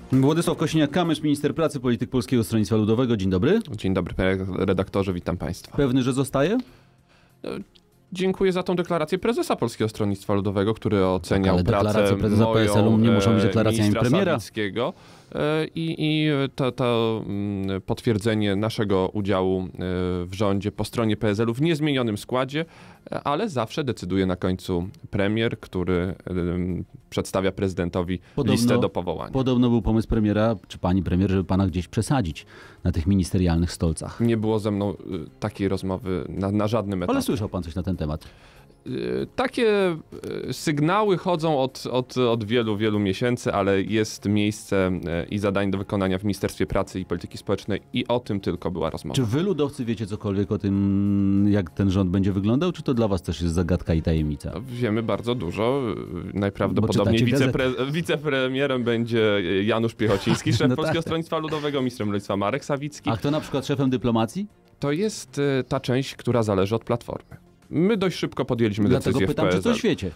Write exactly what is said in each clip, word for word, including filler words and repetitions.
Władysław Kosiniak-Kamysz, minister pracy, polityk Polskiego Stronnictwa Ludowego. Dzień dobry. Dzień dobry, panie redaktorze, witam państwa. Pewny, że zostaje? Dziękuję za tą deklarację prezesa Polskiego Stronnictwa Ludowego, który oceniał tak, ale pracę deklaracje prezesa moją, P S L-u nie muszą być deklaracjami premiera. Sawickiego. I, i to, to potwierdzenie naszego udziału w rządzie po stronie P S L-u w niezmienionym składzie, ale zawsze decyduje na końcu premier, który przedstawia prezydentowi podobno, listę do powołania. Podobno był pomysł premiera, czy pani premier, żeby pana gdzieś przesadzić na tych ministerialnych stolcach. Nie było ze mną takiej rozmowy na, na żadnym etapie. Ale słyszał pan coś na ten temat? Takie sygnały chodzą od, od, od wielu, wielu miesięcy, ale jest miejsce i zadań do wykonania w Ministerstwie Pracy i Polityki Społecznej i o tym tylko była rozmowa. Czy wy, ludowcy, wiecie cokolwiek o tym, jak ten rząd będzie wyglądał, czy to dla was też jest zagadka i tajemnica? Wiemy bardzo dużo. Najprawdopodobniej wicepre, wicepremierem będzie Janusz Piechociński, szef no Polskiego tak. Stronnictwa Ludowego, ministrem rolnictwa Marek Sawicki. A kto na przykład szefem dyplomacji? To jest ta część, która zależy od Platformy. My dość szybko podjęliśmy Dlatego decyzję pytam, w P S L. czy coś wiecie?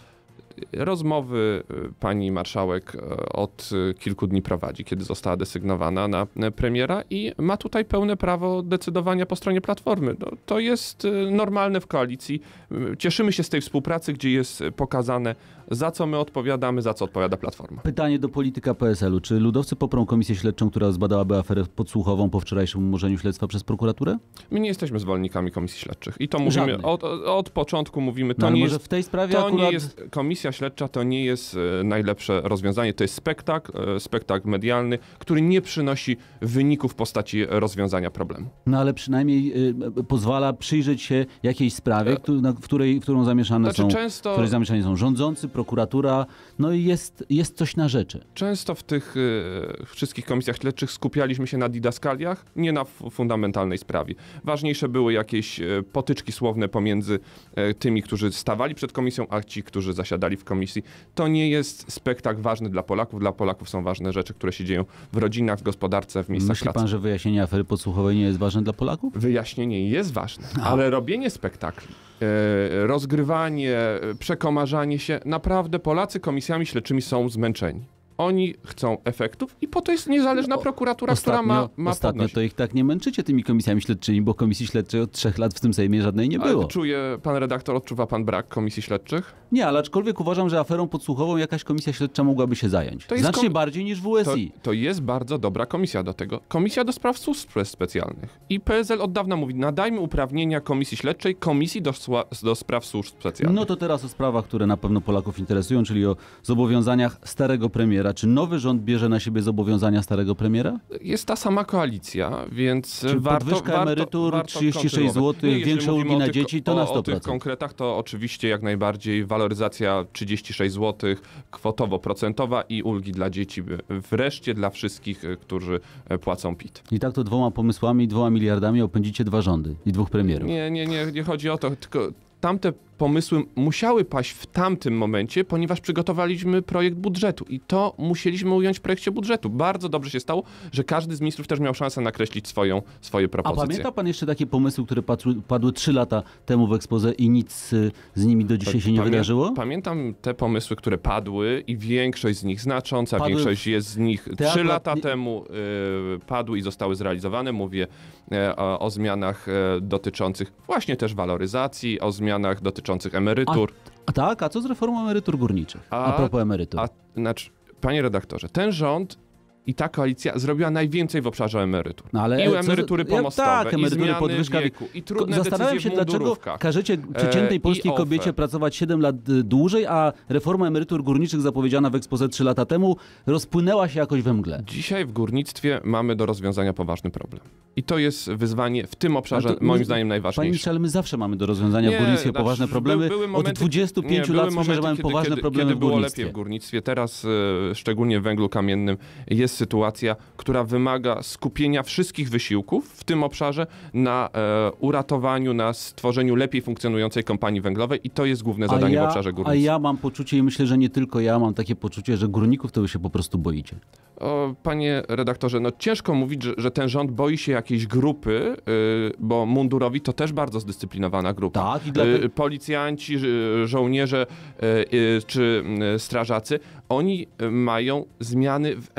Rozmowy pani marszałek od kilku dni prowadzi, kiedy została desygnowana na premiera i ma tutaj pełne prawo decydowania po stronie Platformy. No, to jest normalne w koalicji. Cieszymy się z tej współpracy, gdzie jest pokazane, za co my odpowiadamy, za co odpowiada Platforma. Pytanie do polityka P S L-u. Czy ludowcy poprą komisję śledczą, która zbadałaby aferę podsłuchową po wczorajszym umorzeniu śledztwa przez prokuraturę? My nie jesteśmy zwolennikami komisji śledczych. I to mówimy, od, od początku mówimy, to no, nie może jest... w tej sprawie to akurat... nie jest komisja śledcza to nie jest najlepsze rozwiązanie. To jest spektakl, spektakl medialny, który nie przynosi wyników w postaci rozwiązania problemu. No ale przynajmniej y, pozwala przyjrzeć się jakiejś sprawie, któ- na, w, której, w którą zamieszane znaczy, są, często, w której zamieszani są rządzący, prokuratura, no i jest, jest coś na rzeczy. Często w tych y, wszystkich komisjach śledczych skupialiśmy się na didaskaliach, nie na f- fundamentalnej sprawie. Ważniejsze były jakieś y, potyczki słowne pomiędzy y, tymi, którzy stawali przed komisją, a ci, którzy zasiadali w komisji. To nie jest spektakl ważny dla Polaków. Dla Polaków są ważne rzeczy, które się dzieją w rodzinach, w gospodarce, w miejscach Myśli pracy. pan, że wyjaśnienie afery podsłuchowej nie jest ważne dla Polaków? Wyjaśnienie jest ważne, No. ale robienie spektakli, e, rozgrywanie, przekomarzanie się, naprawdę Polacy komisjami śledczymi są zmęczeni. Oni chcą efektów i po to jest niezależna prokuratura, ostatnio, która ma, ma Ostatnio podnosić. to ich tak nie męczycie tymi komisjami śledczymi, bo komisji śledczej od trzech lat w tym Sejmie żadnej nie było. Ale czuje pan redaktor, odczuwa pan brak komisji śledczych? Nie, ale aczkolwiek uważam, że aferą podsłuchową jakaś komisja śledcza mogłaby się zająć. To jest Znacznie kom- bardziej niż W S To, I. to jest bardzo dobra komisja do tego. Komisja do spraw służb specjalnych. I P S L od dawna mówi, nadajmy uprawnienia komisji śledczej, komisji do, sła- do spraw służb specjalnych. No to teraz o sprawach, które na pewno Polaków interesują, czyli o zobowiązaniach starego premiera. Czy nowy rząd bierze na siebie zobowiązania starego premiera? Jest ta sama koalicja, więc Czy warto... podwyżka warto, emerytur, warto trzydzieści sześć kontynuować. złotych, Nie, jeżeli większe mówimy ulgi o na tych- dzieci, to o, na O sto tych procent. konkretach to oczywiście jak najbardziej waloryzacja trzydzieści sześć złotych, kwotowo-procentowa i ulgi dla dzieci. Wreszcie dla wszystkich, którzy płacą P I T. I tak to dwoma pomysłami, dwoma miliardami opędzicie dwa rządy i dwóch premierów. Nie, nie, nie, nie chodzi o to, tylko tamte pomysły musiały paść w tamtym momencie, ponieważ przygotowaliśmy projekt budżetu i to musieliśmy ująć w projekcie budżetu. Bardzo dobrze się stało, że każdy z ministrów też miał szansę nakreślić swoją, swoje A propozycje. pamięta pan jeszcze takie pomysły, które padły, padły trzy lata temu w expose i nic y, z nimi do dzisiaj się nie Pamię- wydarzyło? Pamiętam te pomysły, które padły i większość z nich znacząca, Padły większość jest z nich te trzy akurat lata nie- temu y, padły i zostały zrealizowane. Mówię e, o, o zmianach e, dotyczących właśnie też waloryzacji, o zmianach dotyczących emerytur. A tak? A co z reformą emerytur górniczych? A, A- propos emerytur. A, znaczy, panie redaktorze, ten rząd i ta koalicja zrobiła najwięcej w obszarze emerytur. No ale I co- emerytury ja- pomostowe, tak, i emerytury, zmiany podwyżka wieku, i trudne Zastanawiam decyzje się, w dlaczego mundurówkach. każecie przeciętnej E, polskiej i kobiecie O F E. pracować siedem lat y, dłużej, a reforma emerytur górniczych zapowiedziana w expose trzy lata temu rozpłynęła się jakoś we mgle. Dzisiaj w górnictwie mamy do rozwiązania poważny problem. I to jest wyzwanie w tym obszarze, Ale to moim my- zdaniem, Panie najważniejsze. ministrze, ale my zawsze mamy do rozwiązania w Nie, górnictwie znaczy, poważne by- problemy. były momenty- Od dwudziestu pięciu nie, lat były słyszę, że momenty, mamy kiedy- poważne kiedy, problemy kiedy w było górnictwie. lepiej w górnictwie. Teraz, e, szczególnie w węglu kamiennym, jest sytuacja, która wymaga skupienia wszystkich wysiłków w tym obszarze na e, uratowaniu, na stworzeniu lepiej funkcjonującej kompanii węglowej i to jest główne zadanie ja, w obszarze a górnictwa. ja mam poczucie i myślę, że nie tylko ja mam takie poczucie, że górników to wy się po prostu boicie. O, panie redaktorze, no ciężko mówić, że, że ten rząd boi się jakiejś grupy, y, bo mundurowi to też bardzo zdyscyplinowana grupa. Tak, i dla... Y, policjanci, y, żołnierze y, y, czy y, strażacy, oni y, mają zmiany w emeryturach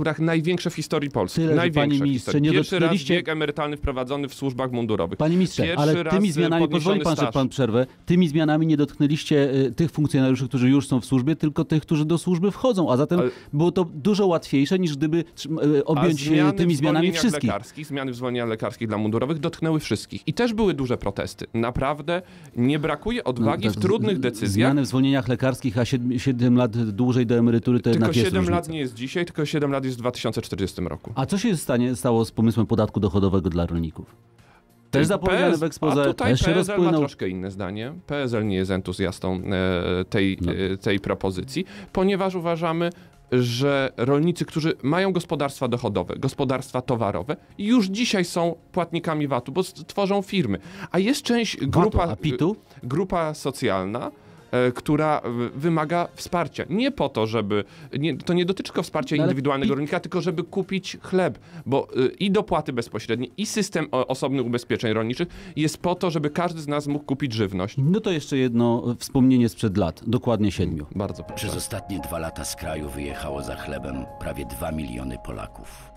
emeryturach największe w historii Polski. Tyle, że, największe panie w ministrze, historii. nie Pierwszy raz dotknęliście- wiek emerytalny wprowadzony w służbach mundurowych. Panie ministrze, Pierwszy ale raz tymi zmianami, podniesiony pozwoli pan, że staż. pan przerwę, tymi zmianami nie dotknęliście y, tych funkcjonariuszy, którzy już są w służbie, tylko tych, którzy do służby wchodzą, a zatem Ale- było to dużo łatwiejsze, niż gdyby y, objąć A zmiany y, tymi w zmianami zwolnieniach wszystkich. lekarskich, zmiany w zwolnieniach lekarskich dla mundurowych dotknęły wszystkich. I też były duże protesty. Naprawdę nie brakuje odwagi No, w tak, trudnych z- decyzjach. Zmiany w zwolnieniach lekarskich, a siedem lat dłużej do emerytury to jednak Tylko jest siedem różnica. lat nie jest dzisiaj, tylko siedem lat jest w dwa tysiące czterdziestym roku. A co się stanie, stało z pomysłem podatku dochodowego dla rolników? Też zapowiedziane w A exposé, tutaj też się P S L ma rozpłynął. troszkę inne zdanie. P S L nie jest entuzjastą e, tej, No. e, tej propozycji, ponieważ uważamy, że rolnicy, którzy mają gospodarstwa dochodowe, gospodarstwa towarowe, już dzisiaj są płatnikami V A T-u, bo s- tworzą firmy. A jest część grupa, A pitu? grupa socjalna, e, która e, wymaga wsparcia. Nie po to, żeby... Nie, to nie dotyczy tylko wsparcia No ale indywidualnego pi- rolnika, tylko żeby kupić chleb, bo y, i dopłaty bezpośrednie, i system o, osobnych ubezpieczeń rolniczych jest po to, żeby każdy z nas mógł kupić żywność. No to jeszcze jedno wspomnienie sprzed lat, dokładnie siedmiu. Bardzo proszę. Przez ostatnie dwa lata z kraju wyjechało za chlebem prawie dwa miliony Polaków.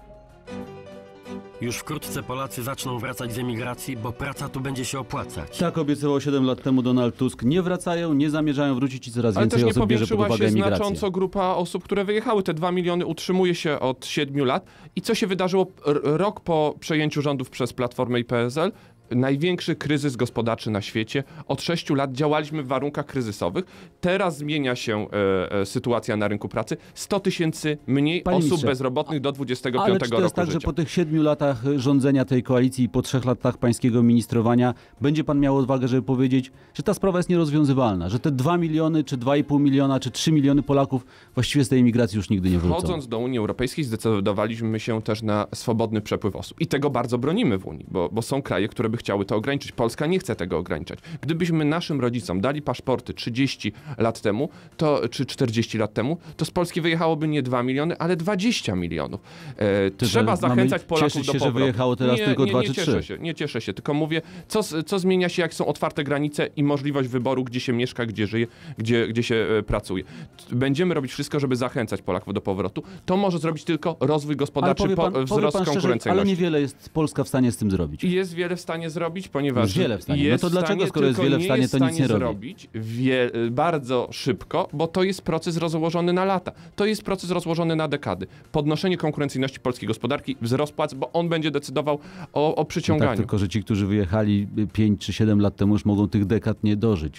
Już wkrótce Polacy zaczną wracać z emigracji, bo praca tu będzie się opłacać. Tak obiecywał siedem lat temu Donald Tusk. Nie wracają, nie zamierzają wrócić i coraz Ale więcej też nie osób bierze pod powiększyła uwagę się emigrację. znacząco grupa osób, które wyjechały. Te dwa miliony utrzymuje się od siedmiu lat. I co się wydarzyło r- rok po przejęciu rządów przez Platformę i P S L? Największy kryzys gospodarczy na świecie. Od sześciu lat działaliśmy w warunkach kryzysowych. Teraz zmienia się e, e, sytuacja na rynku pracy. sto tysięcy mniej Panie osób ministrze, bezrobotnych do dwudziestego Ale czy piątego to jest roku tak, że życia. po tych siedmiu latach rządzenia tej koalicji i po trzech latach pańskiego ministrowania będzie pan miał odwagę, żeby powiedzieć, że ta sprawa jest nierozwiązywalna, że te dwa miliony, czy dwa i pół miliona, czy trzy miliony Polaków właściwie z tej emigracji już nigdy nie wrócą? Wchodząc do Unii Europejskiej zdecydowaliśmy się też na swobodny przepływ osób. I tego bardzo bronimy w Unii, bo, bo są kraje, które by chciały to ograniczyć. Polska nie chce tego ograniczać. Gdybyśmy naszym rodzicom dali paszporty trzydzieści lat temu, to, czy czterdzieści lat temu, to z Polski wyjechałoby nie dwa miliony, ale dwadzieścia milionów. E, Ty, trzeba że mamy zachęcać Polaków cieszyć do się, że powrotu. wyjechało teraz nie, tylko nie, dwa nie czy cieszę trzy? się, nie cieszę się, tylko mówię, co, co zmienia się, jak są otwarte granice i możliwość wyboru, gdzie się mieszka, gdzie żyje, gdzie, gdzie się e, pracuje. Będziemy robić wszystko, żeby zachęcać Polaków do powrotu. To może zrobić tylko rozwój Ale gospodarczy, powie pan, po, powie wzrost pan szczerze, ale konkurencyjności. niewiele jest Polska w stanie z tym zrobić. I jest wiele w stanie zrobić, ponieważ Jest wiele w stanie. No jest to w dlaczego, stanie, skoro jest tylko wiele w stanie, jest to nic stanie nie robi? zrobić wie, bardzo szybko, bo to jest proces rozłożony na lata. To jest proces rozłożony na dekady. Podnoszenie konkurencyjności polskiej gospodarki, wzrost płac, bo on będzie decydował o, o No przyciąganiu. tak, tylko że ci, którzy wyjechali pięć czy siedem lat temu, już mogą tych dekad nie dożyć.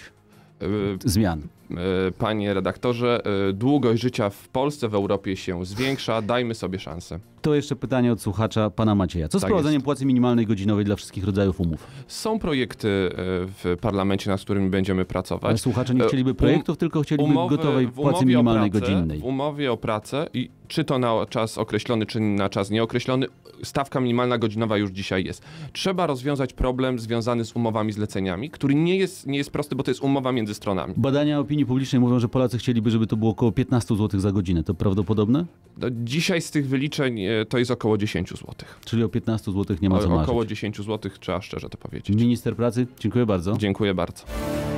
Y, Zmian. y, Panie redaktorze, y, długość życia w Polsce, w Europie się zwiększa. Dajmy sobie szansę. To jeszcze pytanie od słuchacza pana Macieja. Co z Tak wprowadzeniem jest. płacy minimalnej godzinowej dla wszystkich rodzajów umów? Są projekty y, w parlamencie, nad którymi będziemy Ale pracować. słuchacze nie E, chcieliby projektów, tylko chcieliby Umowy- gotowej w płacy umowie minimalnej o pracę, godzinnej. W umowie o pracę, i czy to na czas określony, czy na czas nieokreślony, stawka minimalna godzinowa już dzisiaj jest. Trzeba rozwiązać problem związany z umowami zleceniami, który nie jest, nie jest prosty, bo to jest umowa między stronami. Badania opinii publicznej mówią, że Polacy chcieliby, żeby to było około piętnaście złotych za godzinę. To prawdopodobne? No, dzisiaj z tych wyliczeń e, to jest około dziesięć złotych. Czyli o piętnaście złotych nie ma co O, marzyć. około dziesięć złotych, trzeba szczerze to powiedzieć. Minister pracy, dziękuję bardzo. Dziękuję bardzo.